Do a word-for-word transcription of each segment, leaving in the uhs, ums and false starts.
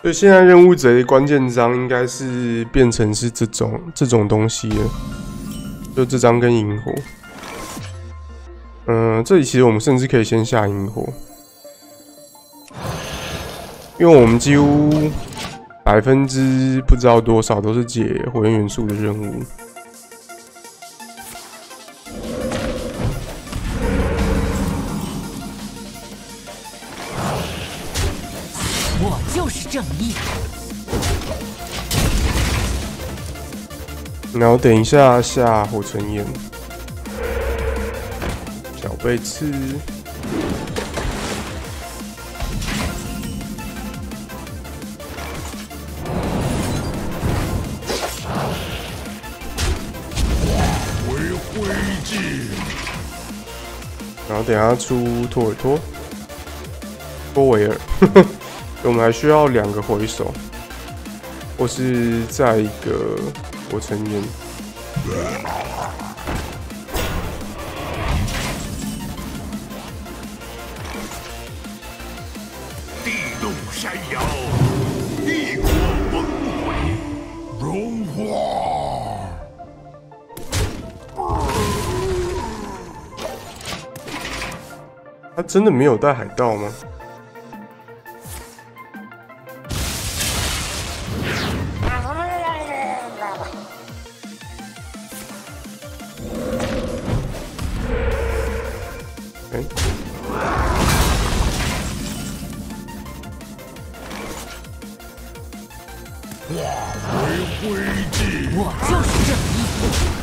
所以现在任务贼关键章应该是变成是这种这种东西了，就这张跟萤火。嗯、呃，这里其实我们甚至可以先下萤火，因为我们几乎百分之不知道多少都是解火焰元素的任务。 我就是正义。 然后等一下下火尘岩，小背刺。 为灰烬。 然后等一下出托尔托，托维尔，我们还需要两个回手，或是再一个火尘岩。 地动山摇，异国崩毁，融化。 他真的没有带海盗吗？哎， 化为灰烬。 我就是正义。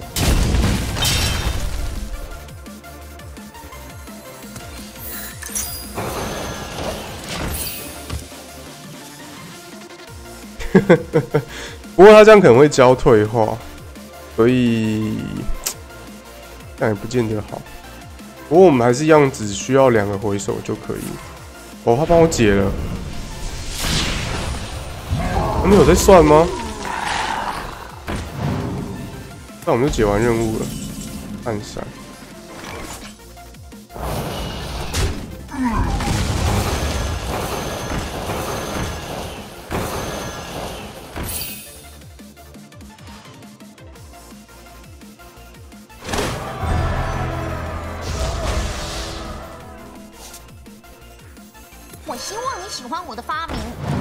不过他这样可能会教退化，所以这样也不见得好。不过我们还是一样，只需要两个回手就可以。哦，他帮我解了，他们有在算吗？那我们就解完任务了。暗闪。 我希望你喜欢我的发明。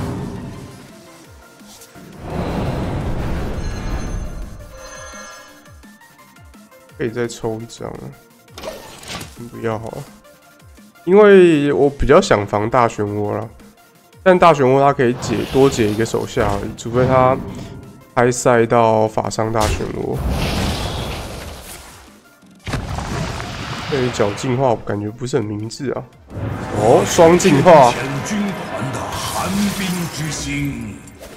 可以再抽一张啊，先不要好了，因为我比较想防大漩涡啦。但大漩涡它可以解多解一个手下而已，除非它开赛到法伤大漩涡。这一脚进化我感觉不是很明智啊。哦，双进化。 前军团的寒冰之心。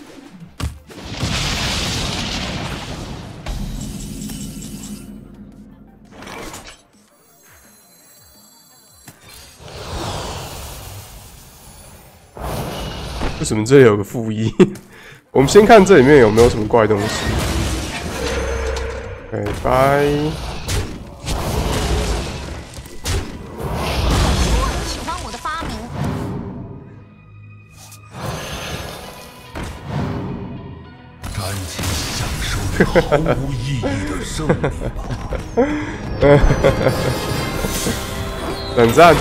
为什么这里有个负一？我们先看这里面有没有什么怪东西。拜拜。 希望你喜欢我的发明。 赶紧享受这毫无意义的胜利吧！ 冷战。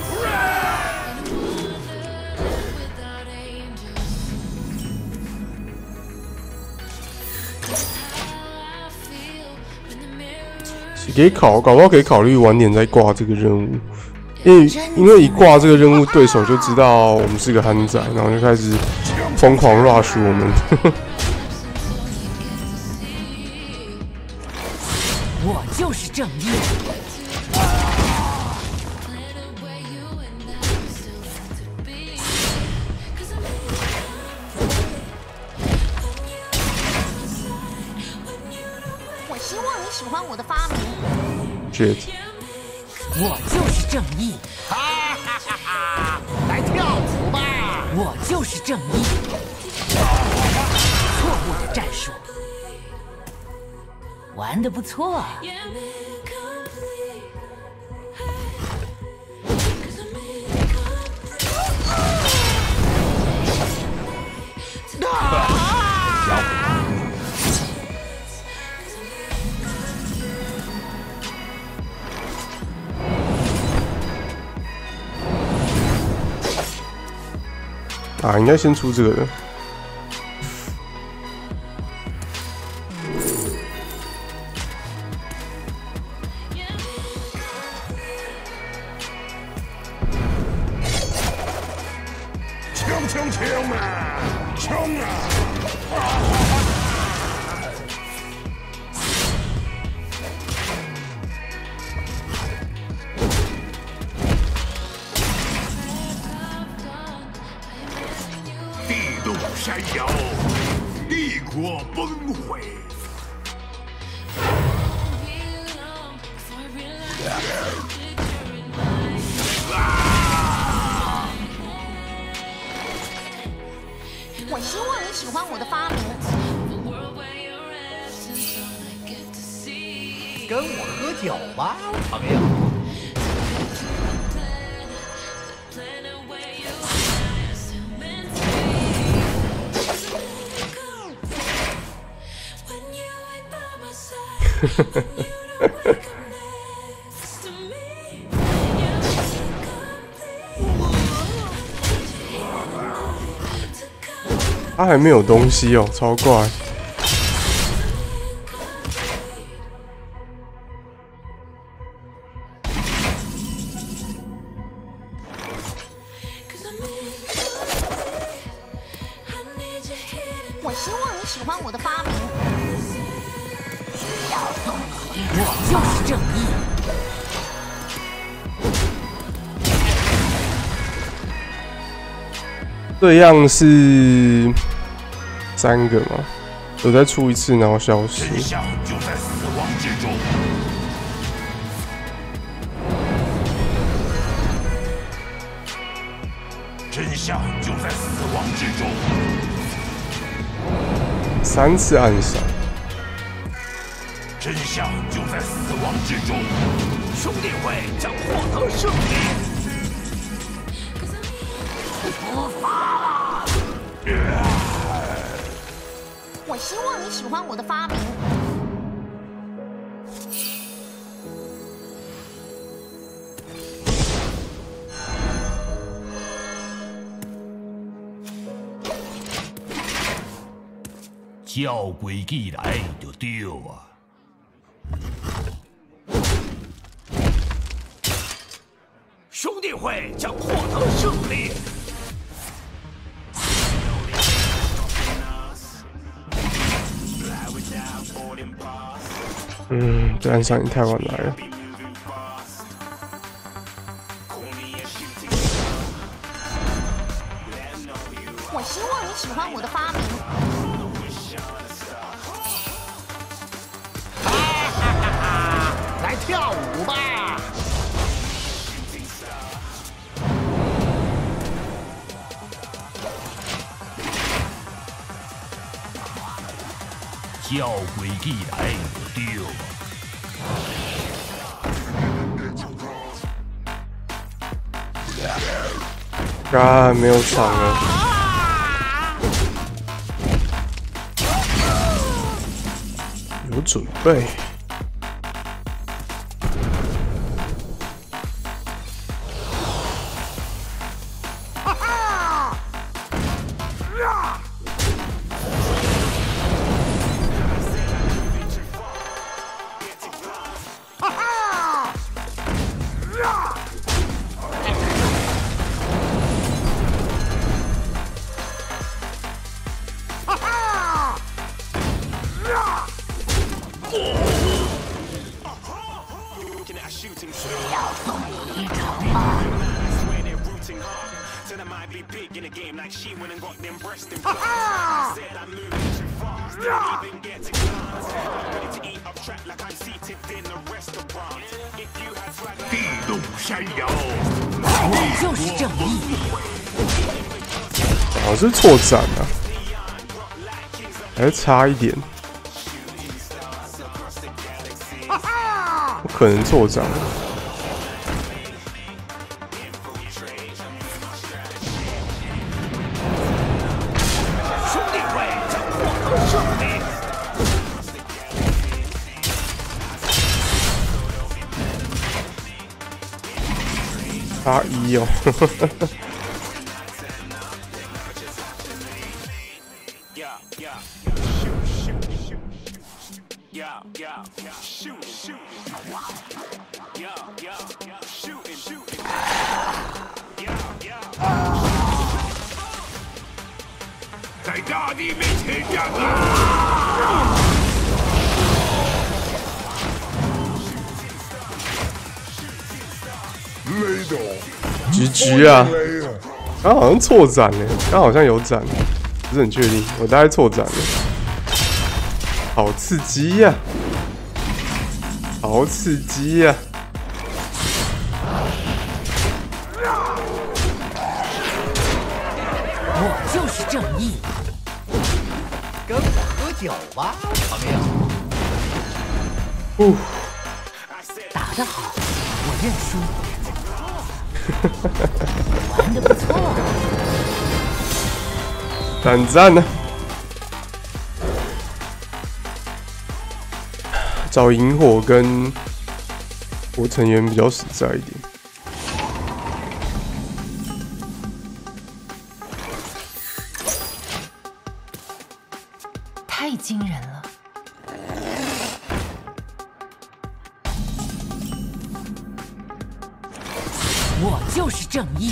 可以考，搞不好可以考虑晚点再挂这个任务，因为因为一挂这个任务，对手就知道我们是个憨仔，然后就开始疯狂 rush 我们。 我就是正义。 我希望你喜欢我的发明。 Shit， 我就是正义。 哈哈哈哈！来跳舞吧！ 我就是正义。错误的战术，玩得不错啊。 啊，应该先出这个的。 冲冲冲啊！冲啊！地动山摇，帝国崩毁。 我希望你喜欢我的发明。 跟我喝酒吧，朋友。 他还没有东西哦，超怪。 我希望你喜欢我的发明。 我就是正义。 这样是三个吗？有再出一次，然后消失。 真相就在死亡之中。真相就在死亡之中。 三次暗杀。 真相就在死亡之中。兄弟会将获得胜利。 我希望你喜欢我的发明。 照规矩来就对啊。兄弟会将获得胜利。 嗯，这暗杀你太晚来了。 我希望你喜欢我的发明。 哈哈哈哈！来跳舞吧！ 照规矩来就对啊。 啊，没有场了。有准备。 地动山摇， 我就是正义。 好像是错斩啊，还是差一点。我可能错斩了。 兄弟会将获得胜利。 差一哦。 在大地面前让啊！ G G 啊！刚好像错斩了，刚好像有斩，不是很确定，我大概错斩了。好刺激呀、啊！好刺激呀、啊！ 我就是正义。 跟我喝酒吧，朋友。 哦， 打得好，我认输。玩得不错。 赞赞呢！找萤火跟火成员比较实在一点。 太惊人了！我就是正义。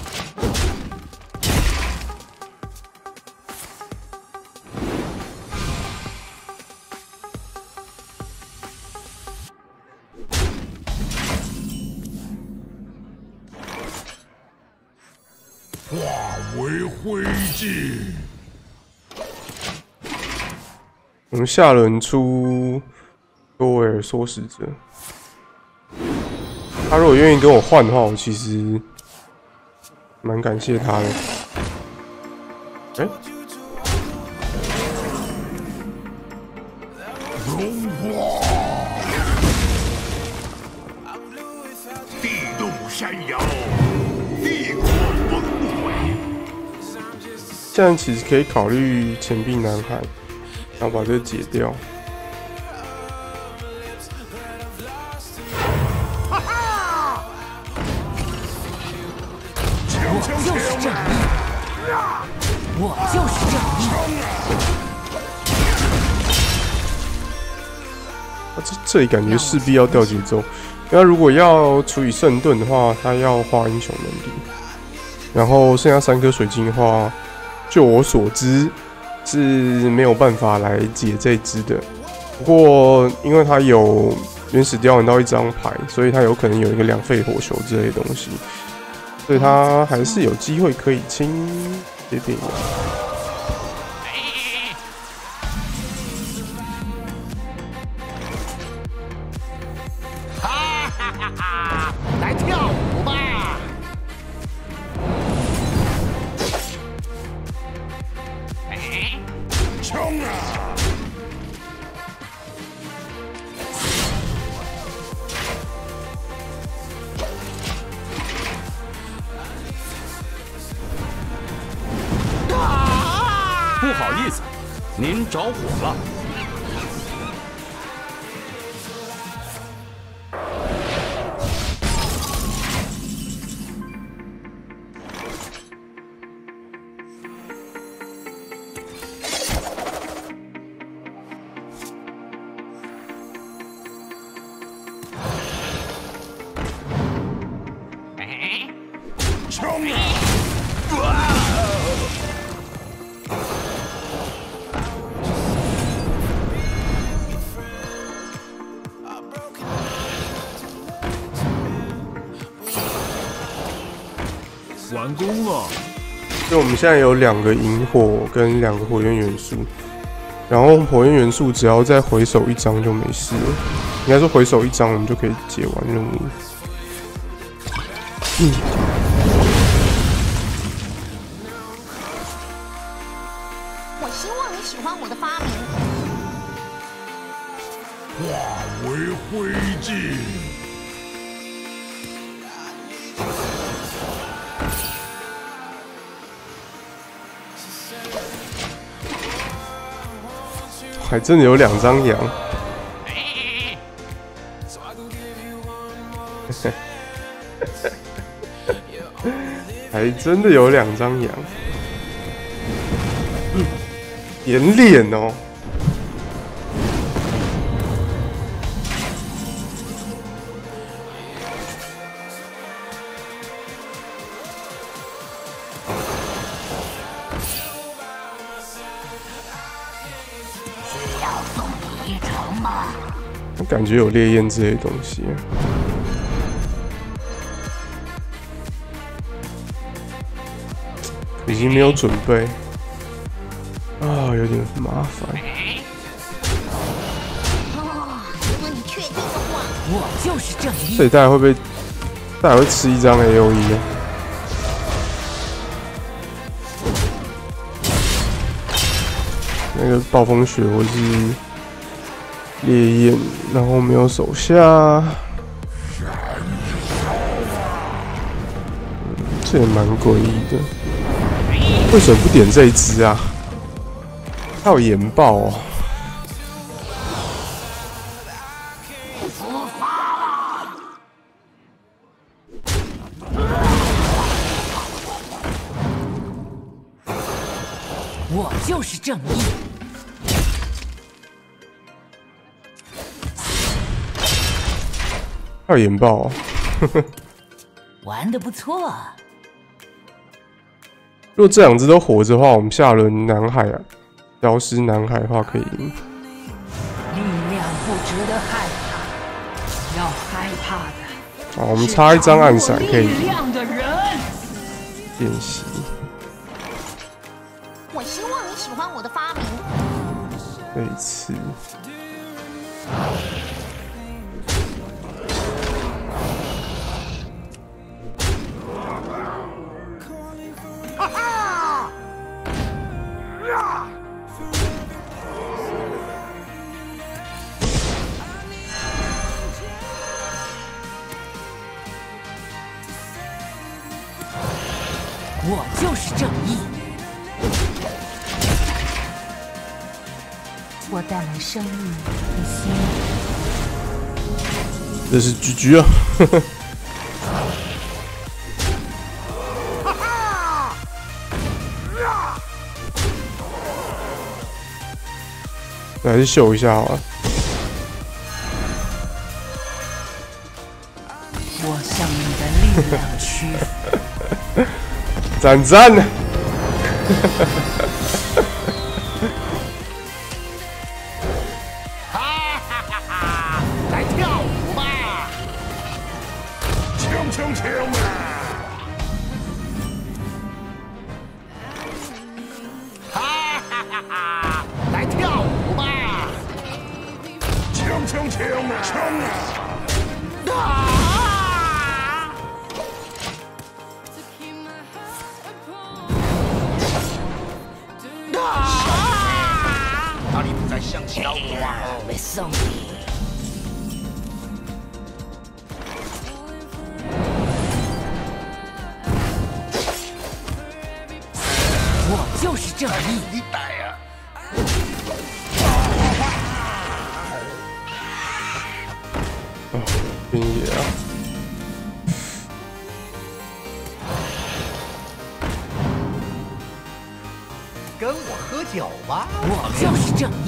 化为灰烬。 我们下轮出多维尔缩使者，他如果愿意跟我换的话，我其实蛮感谢他的。哎、欸， 融化，地动山摇，地火崩溃。 现在其实可以考虑钱币南海。 然后把这个解掉。 哈哈！ 我就是正义，我就是正义。 啊，这这里感觉势必要掉节奏。那如果要处理圣盾的话，他要花英雄能力。然后剩下三颗水晶的话，就我所知。 是没有办法来解这只的，不过因为它有原始雕人到一张牌，所以它有可能有一个两费火球之类的东西，所以它还是有机会可以清这边的。 哈哈哈哈！来跳舞吧！ 冲啊！ 不好意思，您着火了。 冲啊！ 完工了。 就我们现在有两个萤火跟两个火焰元素，然后火焰元素只要再回手一张就没事了。应该说回手一张，我们就可以解完任务。嗯。 我希望你喜欢我的发明。 化为灰烬。 还真的有两张羊。还真的有两张羊。嗯。演脸哦！ 需要送你一程吗？ 我感觉有烈焰之类的东西。已经没有准备啊，有点麻烦。 哦，如果你确定的话， 我就是正义。 这里大概会不会，大概会吃一张 A O E 啊？那个暴风雪或是烈焰，然后没有手下，嗯，这也蛮诡异的。为什么不点这一只啊？它有研爆哦。 我就是正义。 它有研爆哦。 玩得不错。 如果这两只都活着的话，我们下轮南海啊，消失南海的话可以赢。 力量不值得害怕，要害怕的。 好，我们插一张暗闪可以力量的人。 练习。 我希望你喜欢我的发明。 这一次。 哈哈！呀！ 我就是正义。我带来生命和希望。 这是G G啊！还是秀一下好了。 我向你的力量屈服。 赞赞！ 哈哈哈哈！来跳舞吧！ 锵锵锵啊！ 哈哈哈哈！来跳舞吧！ 锵锵锵啊！锵啊！ 啊！哪里不再向前摇动啊？ 被送你。我就是正义。 你逮呀！ 哦，冰野啊！ 跟我喝酒吧！ 我就是正义。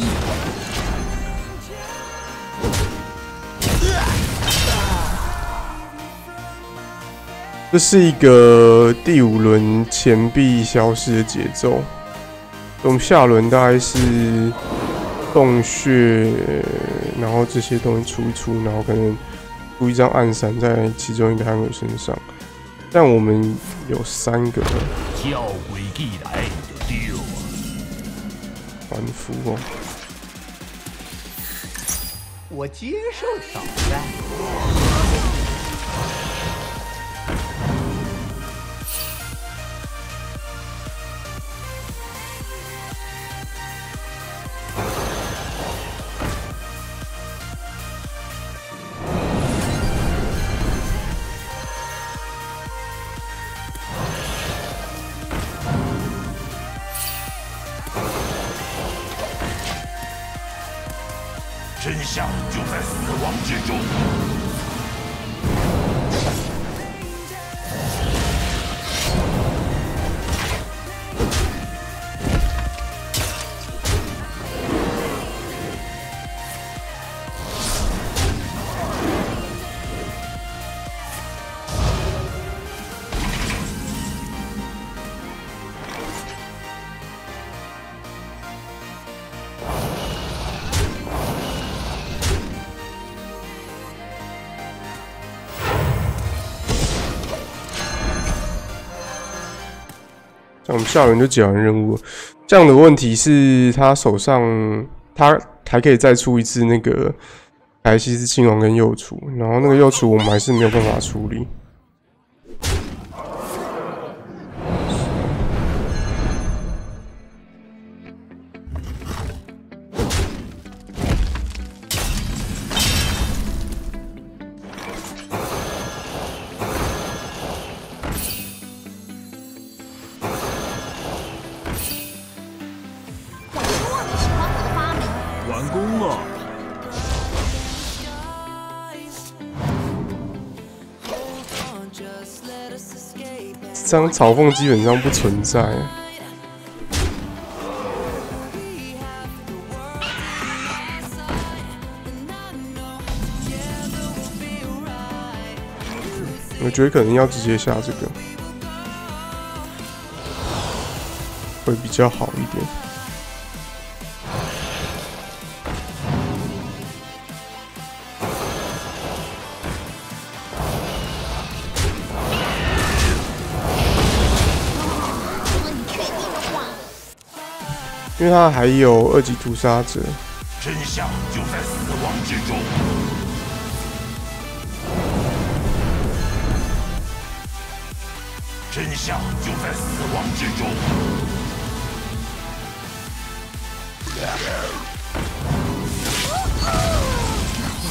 这是一个第五轮钱币消失的节奏。我们下轮大概是洞穴，然后这些东西出一出，然后可能出一张暗闪在其中一个悍鬼身上。但我们有三个照规矩来就对啊。 反复哦。 我接受挑战。 真相就在死亡之中。 这样我们下轮就解完任务了。这样的问题是他手上他还可以再出一次那个凯西斯亲王跟幼雏，然后那个幼雏我们还是没有办法处理。 完工了。 这张草缝基本上不存在。我觉得可能要直接下这个，会比较好一点。因为他还有二级屠杀者， 真相就在死亡之中。真相就在死亡之中。 我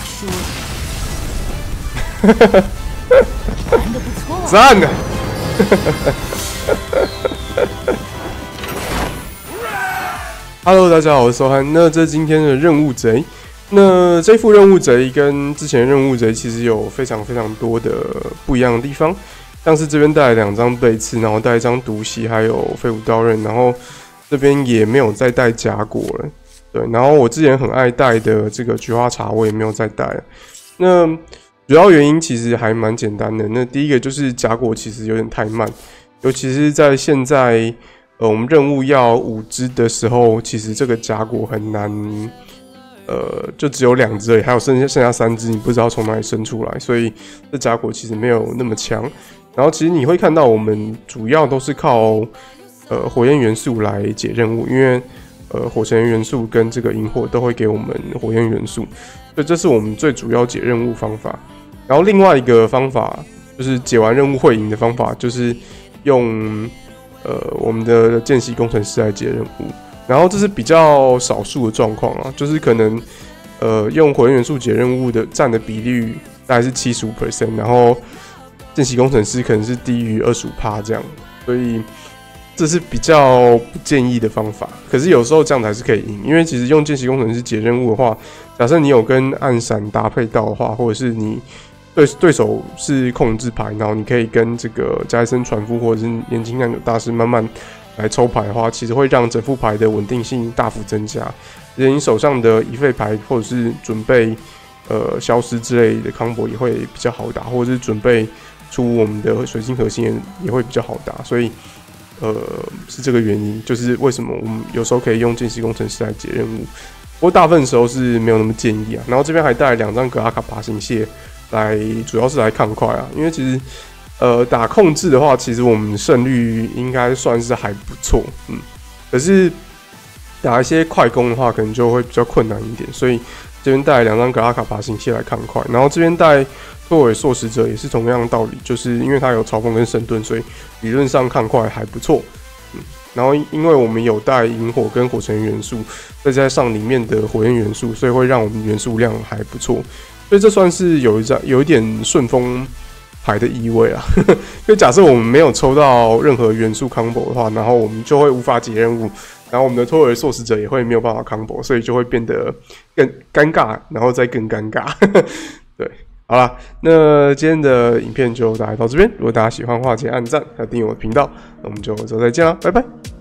输了。玩得不错。 赞的。Hello， 大家好，我是收汉。那这是今天的任务贼。那这副任务贼跟之前的任务贼其实有非常非常多的不一样的地方，像是这边带了两张背刺，然后带一张毒袭，还有废物刀刃，然后这边也没有再带甲果了。对，然后我之前很爱带的这个菊花茶，我也没有再带了。那主要原因其实还蛮简单的。那第一个就是甲果其实有点太慢，尤其是在现在。呃，我们任务要五只的时候，其实这个甲果很难，呃，就只有两只而已，还有剩下剩下三只，你不知道从哪里生出来，所以这甲果其实没有那么强。然后其实你会看到，我们主要都是靠呃火焰元素来解任务，因为呃火神元素跟这个萤火都会给我们火焰元素，所以这是我们最主要解任务方法。然后另外一个方法就是解完任务会赢的方法，就是用。呃，我们的见习工程师来解任务，然后这是比较少数的状况啊，就是可能呃用火焰元素解任务的占的比率大概是 百分之七十五， 然后见习工程师可能是低于 百分之二十五 这样，所以这是比较不建议的方法。可是有时候这样子还是可以赢，因为其实用见习工程师解任务的话，假设你有跟暗闪搭配到的话，或者是你。对对手是控制牌，然后你可以跟这个加一森船夫或者是年轻酿酒大师慢慢来抽牌的话，其实会让整副牌的稳定性大幅增加。而且你手上的遗废牌或者是准备呃消失之类的 combo 也会比较好打，或者是准备出我们的水晶核心也会比较好打。所以呃是这个原因，就是为什么我们有时候可以用见习工程师来解任务，不过大部分时候是没有那么建议啊。然后这边还带了两张格拉卡爬行蟹。来，主要是来抗快啊，因为其实，呃，打控制的话，其实我们胜率应该算是还不错，嗯，可是打一些快攻的话，可能就会比较困难一点，所以这边带两张格拉卡爬行蟹来抗快，然后这边带托尾硕食者也是同样的道理，就是因为它有嘲讽跟神盾，所以理论上抗快还不错，嗯，然后因为我们有带萤火跟火神元素，再加上里面的火焰元素，所以会让我们元素量还不错。所以这算是有一张有一点顺风牌的意味啊，因为假设我们没有抽到任何元素 combo 的话，然后我们就会无法解任务，然后我们的托尔硕食者也会没有办法 combo， 所以就会变得更尴尬，然后再更尴尬。对，好啦，那今天的影片就大概到这边。如果大家喜欢的话，请按赞还有订阅我的频道。那我们就之后再见啦，拜拜。